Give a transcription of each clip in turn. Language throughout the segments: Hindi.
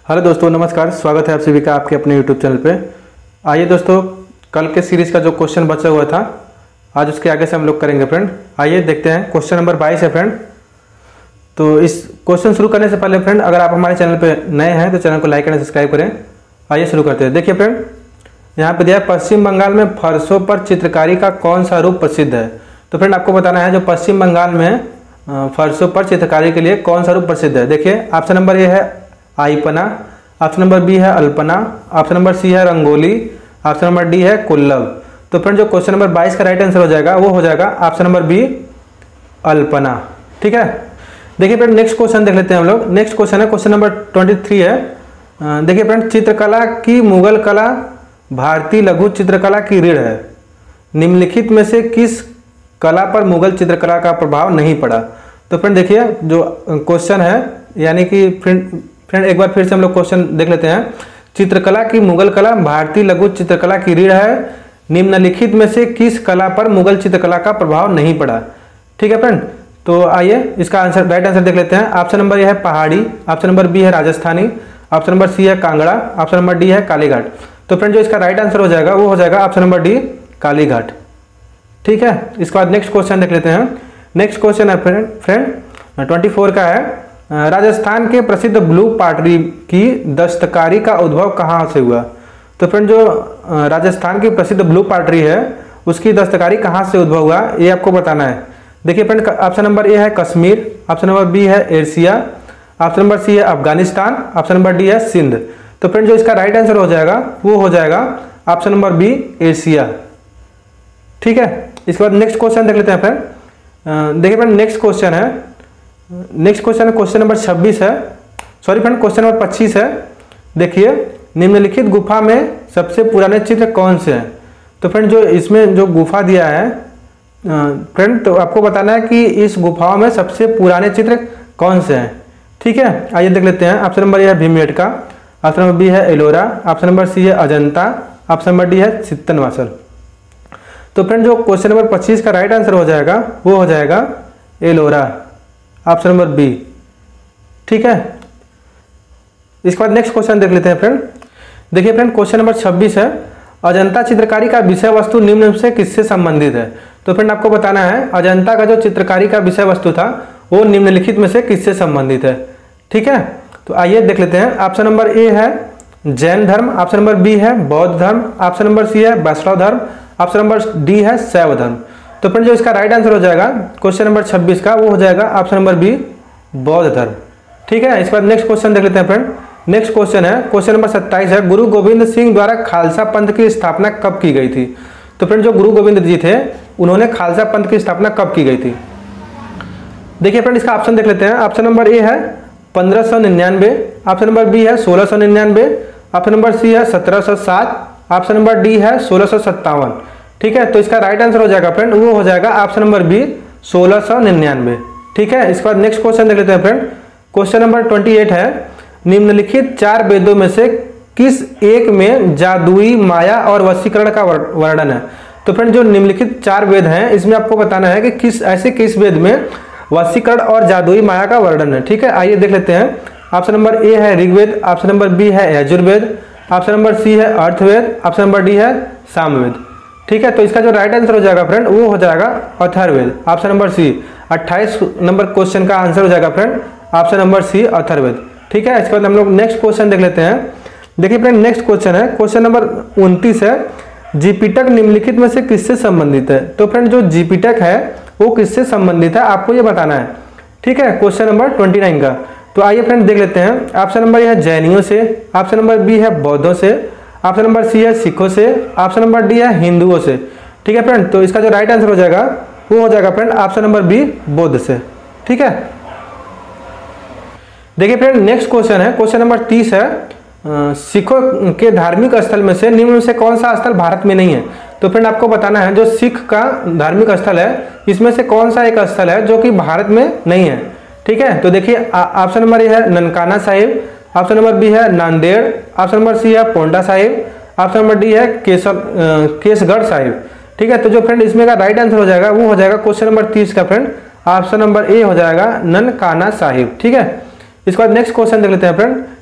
हेलो दोस्तों, नमस्कार। स्वागत है आप सभी का आपके अपने यूट्यूब चैनल पे। आइए दोस्तों, कल के सीरीज़ का जो क्वेश्चन बचा हुआ था आज उसके आगे से हम लोग करेंगे फ्रेंड। आइए देखते हैं, क्वेश्चन नंबर 22 है फ्रेंड। तो इस क्वेश्चन शुरू करने से पहले फ्रेंड, अगर आप हमारे चैनल पे नए हैं तो चैनल को लाइक एंड सब्सक्राइब करें। आइए शुरू करते हैं। देखिए फ्रेंड, यहाँ पे दिया है पश्चिम बंगाल में फर्शों पर चित्रकारी का कौन सा रूप प्रसिद्ध है। तो फ्रेंड आपको बताना है जो पश्चिम बंगाल में फर्शों पर चित्रकारी के लिए कौन सा रूप प्रसिद्ध है। देखिए ऑप्शन नंबर ए है आईपना, ऑप्शन नंबर बी है अल्पना, ऑप्शन नंबर सी है रंगोली, ऑप्शन नंबर डी है कुल्लव। तो फ्रेंड जो क्वेश्चन नंबर 22 का राइट आंसर हो जाएगा वो हो जाएगा ऑप्शन नंबर बी अल्पना। ठीक है, देखिए फ्रेंड नेक्स्ट क्वेश्चन देख लेते हैं हम लोग। नेक्स्ट क्वेश्चन है क्वेश्चन नंबर 23 है। देखिए फ्रेंड, चित्रकला की मुगल कला भारतीय लघु चित्रकला की रीढ़ है। निम्नलिखित में से किस कला पर मुगल चित्रकला का प्रभाव नहीं पड़ा। तो फ्रेंड देखिए जो क्वेश्चन है, यानी कि फ्रेंड एक बार फिर से हम लोग क्वेश्चन देख लेते हैं। चित्रकला की मुगल कला भारतीय लघु चित्रकला की रीढ़ है। निम्नलिखित में से किस कला पर मुगल चित्रकला का प्रभाव नहीं पड़ा। ठीक है फ्रेंड, तो आइए इसका आंसर राइट आंसर देख लेते हैं। ऑप्शन नंबर ए है पहाड़ी, ऑप्शन नंबर बी है राजस्थानी, ऑप्शन नंबर सी है कांगड़ा, ऑप्शन नंबर डी है कालीघाट। तो फ्रेंड जो इसका राइट आंसर हो जाएगा वो हो जाएगा ऑप्शन नंबर डी कालीघाट। ठीक है, इसके बाद नेक्स्ट क्वेश्चन देख लेते हैं। नेक्स्ट क्वेश्चन है फ्रेंड 24 का है। राजस्थान के प्रसिद्ध ब्लू पाटरी की दस्तकारी का उद्भव कहाँ से हुआ। तो फ्रेंड जो राजस्थान की प्रसिद्ध ब्लू पाटरी है उसकी दस्तकारी कहाँ से उद्भव हुआ ये आपको बताना है। देखिए फ्रेंड ऑप्शन नंबर ए है कश्मीर, ऑप्शन नंबर बी है एशिया, ऑप्शन नंबर सी है अफगानिस्तान, ऑप्शन नंबर डी है सिंध। तो फ्रेंड जो इसका राइट आंसर हो जाएगा वो हो जाएगा ऑप्शन नंबर बी एशिया। ठीक है, इसके बाद नेक्स्ट क्वेश्चन देख लेते हैं फ्रेंड। देखिए फ्रेंड नेक्स्ट क्वेश्चन है, नेक्स्ट क्वेश्चन क्वेश्चन नंबर 26 है, सॉरी फ्रेंड क्वेश्चन नंबर 25 है। देखिए निम्नलिखित गुफा में सबसे पुराने चित्र कौन से हैं। तो फ्रेंड जो इसमें जो गुफा दिया है फ्रेंड, तो आपको बताना है कि इस गुफाओं में सबसे पुराने चित्र कौन से हैं। ठीक है, आइए देख लेते हैं। ऑप्शन नंबर ए है भीमबेटका, ऑप्शन नंबर बी है एलोरा, ऑप्शन नंबर सी है अजंता, ऑप्शन नंबर डी है चित्तनवासल। तो फ्रेंड जो क्वेश्चन नंबर 25 का राइट आंसर हो जाएगा वो हो जाएगा एलोरा, ऑप्शन नंबर बी। ठीक है, इसके बाद नेक्स्ट क्वेश्चन देख लेते हैं फ्रेंड। देखिए फ्रेंड क्वेश्चन नंबर 26 है। अजंता चित्रकारी का विषय वस्तु निम्न से किससे संबंधित है। तो फ्रेंड आपको बताना है अजंता का जो चित्रकारी का विषय वस्तु था वो निम्नलिखित में से किससे संबंधित है। ठीक है, तो आइए देख लेते हैं। ऑप्शन नंबर ए है जैन धर्म, ऑप्शन नंबर बी है बौद्ध धर्म, ऑप्शन नंबर सी है वैष्णव धर्म, ऑप्शन नंबर डी है शैव धर्म। तो फ्रेंड जो इसका राइट आंसर हो जाएगा क्वेश्चन नंबर 26 का वो हो जाएगा ऑप्शन नंबर बी बौद्ध धर्म। ठीक है, इसके बाद नेक्स्ट क्वेश्चन देख लेते हैं फ्रेंड। नेक्स्ट क्वेश्चन है क्वेश्चन नंबर 27 है। गुरु गोविंद सिंह द्वारा खालसा पंथ की स्थापना कब की गई थी। तो फ्रेंड जो गुरु गोविंद जी थे उन्होंने खालसा पंथ की स्थापना कब की गई थी। देखिए फ्रेंड इसका ऑप्शन देख लेते हैं। ऑप्शन नंबर ए है 1599, ऑप्शन नंबर बी है 1699, ऑप्शन नंबर सी है 1707, ऑप्शन नंबर डी है 1657। ठीक है, तो इसका राइट आंसर हो जाएगा फ्रेंड वो हो जाएगा ऑप्शन नंबर बी 1699। ठीक है, इसके बाद नेक्स्ट क्वेश्चन देख लेते हैं फ्रेंड। क्वेश्चन नंबर 28 है। निम्नलिखित 4 वेदों में से किस एक में जादुई माया और वशीकरण का वर्णन है। तो फ्रेंड जो निम्नलिखित 4 वेद हैं इसमें आपको बताना है कि किस वेद में वशीकरण और जादुई माया का वर्णन है। ठीक है, आइए देख लेते हैं। ऑप्शन नंबर ए है ऋग्वेद, ऑप्शन नंबर बी है यजुर्वेद, ऑप्शन नंबर सी है अर्थवेद, ऑप्शन नंबर डी है सामवेद। ठीक है, तो इसका जो राइट आंसर हो जाएगा फ्रेंड वो हो जाएगा Atharvaveda, option number C. 28 number question का आंसर हो जाएगा friend option number C Atharvaveda. ठीक है, इसके बाद हम लोग नेक्स्ट क्वेश्चन देख लेते हैं। देखिए फ्रेंड नेक्स्ट क्वेश्चन है क्वेश्चन नंबर 29 है। जीपीटक निम्नलिखित में से किससे संबंधित है। तो फ्रेंड जो जीपीटक है वो किससे संबंधित है आपको ये बताना है। ठीक है, क्वेश्चन नंबर 29 का। तो आइए फ्रेंड देख लेते हैं। ऑप्शन नंबर ए है जैनियों से, ऑप्शन नंबर बी है बौद्धों से, ऑप्शन नंबर सी है सिखों से, ऑप्शन नंबर डी है हिंदुओं से। ठीक है फ्रेंड, तो इसका जो राइट आंसर हो जाएगा वो हो जाएगा फ्रेंड ऑप्शन नंबर बी बौद्ध से। ठीक है, देखिए फ्रेंड नेक्स्ट क्वेश्चन है क्वेश्चन नंबर 30 है। सिखों के धार्मिक स्थल में से निम्न में से कौन सा स्थल भारत में नहीं है। तो फ्रेंड आपको बताना है जो सिख का धार्मिक स्थल है इसमें से कौन सा एक स्थल है जो कि भारत में नहीं है। ठीक है, तो देखिए ऑप्शन नंबर ए है Nankana Sahib, option number B है नांदेड़, ऑप्शन नंबर सी है Paonta Sahib, option number D है केसगढ़ साहिब। ठीक है, तो जो फ्रेंड इसमें का राइट आंसर हो जाएगा वो हो जाएगा क्वेश्चन नंबर 30 का फ्रेंड ऑप्शन नंबर ए हो जाएगा ननकाना साहिब। ठीक है, इसके बाद नेक्स्ट क्वेश्चन देख लेते हैं फ्रेंड।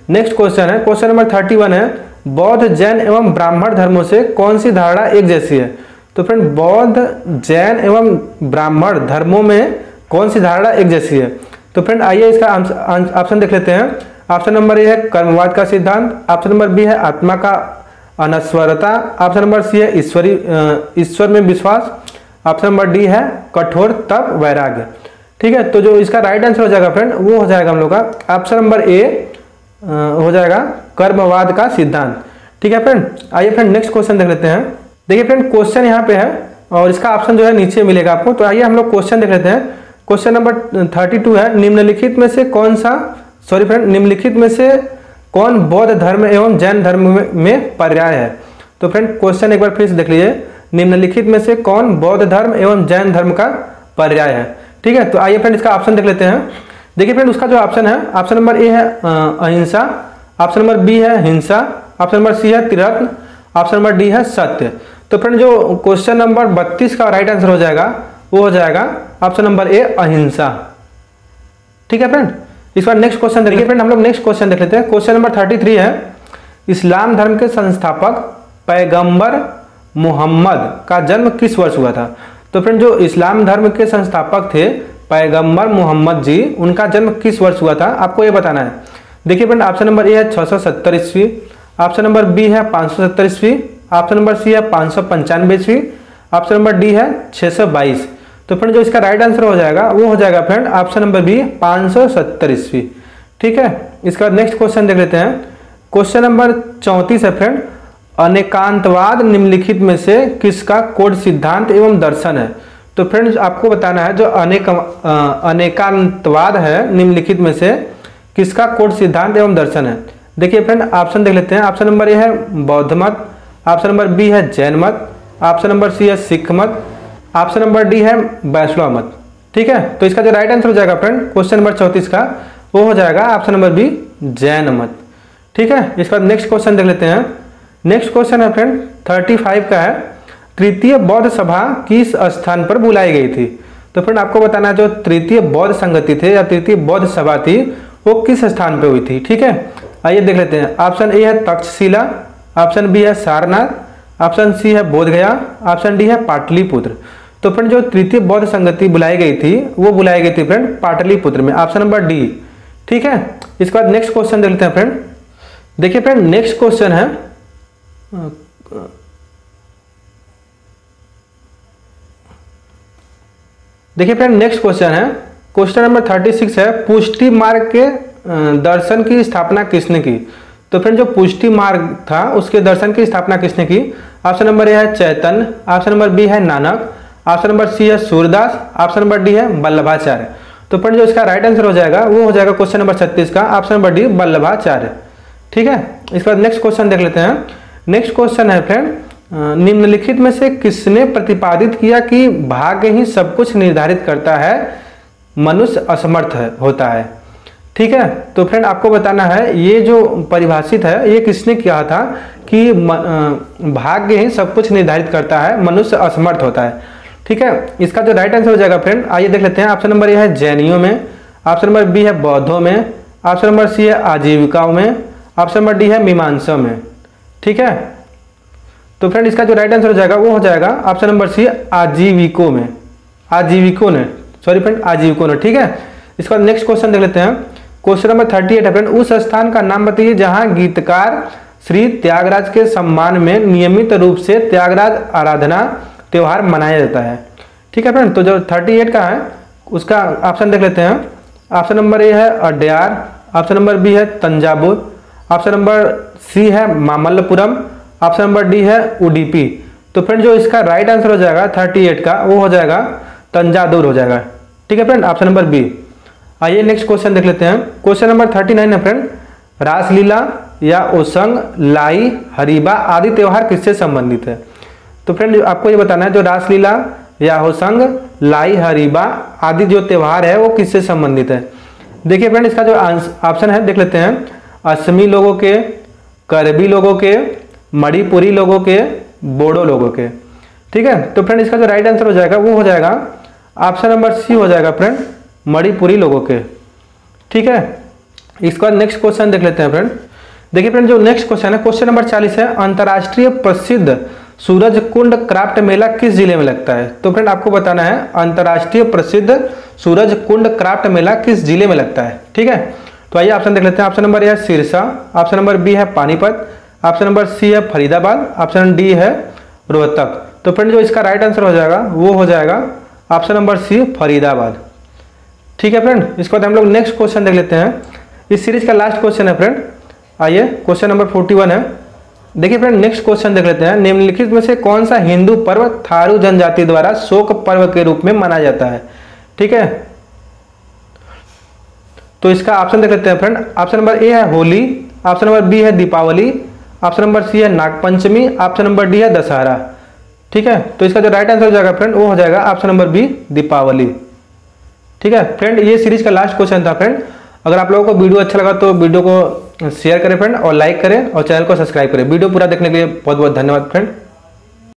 नेक्स्ट क्वेश्चन है, क्वेश्चन नंबर 31 है, बौद्ध जैन एवं ब्राह्मण धर्मों से कौन सी धारणा एक जैसी है। तो फ्रेंड बौद्ध जैन एवं ब्राह्मण धर्मों में कौन सी धारणा एक जैसी है। तो फ्रेंड आइए इसका ऑप्शन देख लेते हैं। ऑप्शन नंबर ए है कर्मवाद का सिद्धांत, ऑप्शन नंबर बी है आत्मा का अनश्वरता, ऑप्शन नंबर सी है ईश्वर में विश्वास, ऑप्शन नंबर डी है कठोर तप वैराग्य। ठीक है, तो जो इसका राइट आंसर हो जाएगा फ्रेंड वो हो जाएगा हम लोग का ऑप्शन नंबर ए हो जाएगा कर्मवाद का सिद्धांत। ठीक है फ्रेंड, आइए फ्रेंड नेक्स्ट क्वेश्चन देख लेते हैं। देखिए फ्रेंड क्वेश्चन यहाँ पे है और इसका ऑप्शन जो है नीचे मिलेगा आपको। तो आइए हम लोग क्वेश्चन देख लेते हैं। क्वेश्चन नंबर 32 है, निम्नलिखित में से कौन सा निम्नलिखित में से कौन बौद्ध धर्म एवं जैन धर्म में पर्याय है। तो फ्रेंड क्वेश्चन एक बार फिर से देख लीजिए, निम्नलिखित में से कौन बौद्ध धर्म एवं जैन धर्म का पर्याय है। ठीक है, तो आइए फ्रेंड इसका ऑप्शन देख लेते हैं। देखिए फ्रेंड उसका जो ऑप्शन है, ऑप्शन नंबर ए है अहिंसा, ऑप्शन नंबर बी है हिंसा, ऑप्शन नंबर सी है त्रिरत्न, ऑप्शन नंबर डी है सत्य। तो फ्रेंड जो क्वेश्चन नंबर 32 का राइट आंसर हो जाएगा वो हो जाएगा ऑप्शन नंबर ए अहिंसा। ठीक है फ्रेंड, इस बार नेक्स्ट क्वेश्चन देखिए फ्रेंड, हम लोग नेक्स्ट क्वेश्चन देख लेते हैं। क्वेश्चन नंबर 33 है, इस्लाम धर्म के संस्थापक पैगंबर मोहम्मद का जन्म किस वर्ष हुआ था। तो फ्रेंड जो इस्लाम धर्म के संस्थापक थे पैगंबर मोहम्मद जी, उनका जन्म किस वर्ष हुआ था आपको ये बताना है। देखिए फ्रेंड ऑप्शन नंबर ए है 670 ईस्वी, ऑप्शन नंबर बी है 570 ईस्वी, ऑप्शन नंबर सी है 595 ईस्वी, ऑप्शन नंबर डी है 622। तो फ्रेंड जो इसका राइट आंसर हो जाएगा वो हो जाएगा फ्रेंड ऑप्शन नंबर बी 570 ईस्वी। ठीक है, इसका नेक्स्ट क्वेश्चन देख लेते हैं। क्वेश्चन नंबर 34 है फ्रेंड, अनेकांतवाद निम्नलिखित में से किसका कोड सिद्धांत एवं दर्शन है। तो फ्रेंड्स आपको बताना है जो अनेकांतवाद है निम्नलिखित में से किसका कोड सिद्धांत एवं दर्शन है। देखिए फ्रेंड ऑप्शन देख लेते हैं। ऑप्शन नंबर ए है बौद्ध मत, ऑप्शन नंबर बी है जैन मत, ऑप्शन नंबर सी है सिख मत, ऑप्शन नंबर डी है वैष्णव मत। ठीक है, तो इसका जो राइट आंसर हो जाएगा फ्रेंड क्वेश्चन नंबर 34 का वो हो जाएगा ऑप्शन नंबर बी जैन मत। ठीक है, इसका नेक्स्ट क्वेश्चन देख लेते हैं। नेक्स्ट क्वेश्चन है फ्रेंड 35 का है, तृतीय बौद्ध सभा किस स्थान पर बुलाई गई थी। तो फ्रेंड आपको बताना है जो तृतीय बौद्ध संगति थे या तृतीय बौद्ध सभा थी वो किस स्थान पर हुई थी। ठीक है, आइए देख लेते हैं। ऑप्शन ए है तक्षशिला, ऑप्शन बी है सारनाथ, ऑप्शन सी है बोधगया, ऑप्शन डी है पाटलिपुत्र। तो फ्रेंड जो तृतीय बौद्ध संगति बुलाई गई थी वो बुलाई गई थी फ्रेंड पाटलिपुत्र में, ऑप्शन नंबर डी। ठीक है, इसके बाद नेक्स्ट क्वेश्चन देख लेते हैं फ्रेंड। देखिए फ्रेंड नेक्स्ट क्वेश्चन है क्वेश्चन नंबर 36 है, पुष्टि मार्ग के दर्शन की स्थापना किसने की। तो फ्रेंड जो पुष्टि मार्ग था उसके दर्शन की स्थापना किसने की। ऑप्शन नंबर ए है चैतन्य, ऑप्शन नंबर बी है नानक, ऑप्शन नंबर सी है सूरदास, ऑप्शन नंबर डी है वल्लभाचार्य। तो फ्रेंड जो इसका राइट आंसर हो जाएगा वो हो जाएगा क्वेश्चन नंबर 36 का ऑप्शन नंबर डी वल्लभाचार्य। ठीक है, इसके बाद नेक्स्ट क्वेश्चन देख लेते हैं। नेक्स्ट क्वेश्चन है फ्रेंड, निम्नलिखित में से किसने प्रतिपादित किया कि भाग्य ही सब कुछ निर्धारित करता है, मनुष्य असमर्थ होता है। ठीक है, तो फ्रेंड आपको बताना है ये जो परिभाषित है ये किसने किया था कि भाग्य ही सब कुछ निर्धारित करता है, मनुष्य असमर्थ होता है। ठीक है, इसका जो राइट आंसर हो जाएगा फ्रेंड आइए देख लेते हैं। ऑप्शन नंबर ए है जैनियों में, ऑप्शन नंबर बी है बौद्धों में, ऑप्शन नंबर सी है आजीविकाओं में, ऑप्शन नंबर डी है मीमांसा में। ठीक है, तो फ्रेंड इसका जो राइट आंसर हो जाएगा वो हो जाएगा ऑप्शन नंबर सी आजीविकों में, आजीविकों ने। ठीक है, इसके बाद नेक्स्ट क्वेश्चन देख लेते हैं। क्वेश्चन नंबर 38 है फ्रेंड, उस स्थान का नाम बताइए जहां गीतकार श्री त्यागराज के सम्मान में नियमित रूप से त्यागराज आराधना त्योहार मनाया जाता है। ठीक है फ्रेंड, तो जो 38 का है उसका ऑप्शन देख लेते हैं। ऑप्शन नंबर ए है अड्यार, ऑप्शन नंबर बी है तंजावुर, ऑप्शन नंबर सी है मामल्लपुरम, ऑप्शन नंबर डी है उडुपी। तो फ्रेंड जो इसका राइट आंसर हो जाएगा 38 का वो हो जाएगा तंजावुर हो जाएगा। ठीक है फ्रेंड, ऑप्शन नंबर बी। आइए नेक्स्ट क्वेश्चन देख लेते हैं। क्वेश्चन नंबर 39 है फ्रेंड, रासलीला या ओसंग, लाई, हरीबा आदि त्योहार किससे संबंधित है। तो फ्रेंड आपको ये बताना है जो रासलीला या होसंग, लाई, हरीबा आदि जो त्योहार है वो किससे संबंधित है। देखिए फ्रेंड इसका जो ऑप्शन है देख लेते हैं। असमी लोगों के, करबी लोगों के, मणिपुरी लोगों के, बोडो लोगों के। ठीक है, तो फ्रेंड इसका जो राइट आंसर हो जाएगा वो हो जाएगा ऑप्शन नंबर सी हो जाएगा फ्रेंड मणिपुरी लोगों के। ठीक है, इसके बाद नेक्स्ट क्वेश्चन देख लेते हैं फ्रेंड। देखिए फ्रेंड, जो नेक्स्ट क्वेश्चन है, क्वेश्चन नंबर 40 है, अंतर्राष्ट्रीय प्रसिद्ध सूरज कुंड क्राफ्ट मेला किस जिले में लगता है? तो फ्रेंड आपको बताना है अंतर्राष्ट्रीय प्रसिद्ध सूरज कुंड क्राफ्ट मेला किस जिले में लगता है। ठीक है, तो आइए ऑप्शन देख लेते हैं। ऑप्शन नंबर ए है सिरसा, ऑप्शन नंबर बी है पानीपत, ऑप्शन नंबर सी है फरीदाबाद, ऑप्शन डी है रोहतक। तो फ्रेंड जो इसका राइट आंसर हो जाएगा वो हो जाएगा ऑप्शन नंबर सी फरीदाबाद। ठीक है फ्रेंड, इसके बाद हम लोग नेक्स्ट क्वेश्चन देख लेते हैं। इस सीरीज का लास्ट क्वेश्चन है फ्रेंड। आइए क्वेश्चन नंबर 41 है। देखिए फ्रेंड, नेक्स्ट क्वेश्चन देख लेते हैं। निम्नलिखित में से कौन सा हिंदू पर्व थारू जनजाति द्वारा शोक पर्व के रूप में मनाया जाता है? ठीक है, तो इसका ऑप्शन देख लेते हैं फ्रेंड। ऑप्शन नंबर ए है होली, ऑप्शन नंबर बी है दीपावली, ऑप्शन नंबर सी है नागपंचमी, ऑप्शन नंबर डी है दशहरा। ठीक है, तो इसका जो राइट आंसर हो जाएगा फ्रेंड वो हो जाएगा ऑप्शन नंबर बी दीपावली। ठीक है फ्रेंड, ये सीरीज का लास्ट क्वेश्चन था फ्रेंड। अगर आप लोगों को वीडियो अच्छा लगा तो वीडियो को शेयर करें फ्रेंड, और लाइक करें और चैनल को सब्सक्राइब करें। वीडियो पूरा देखने के लिए बहुत बहुत धन्यवाद फ्रेंड।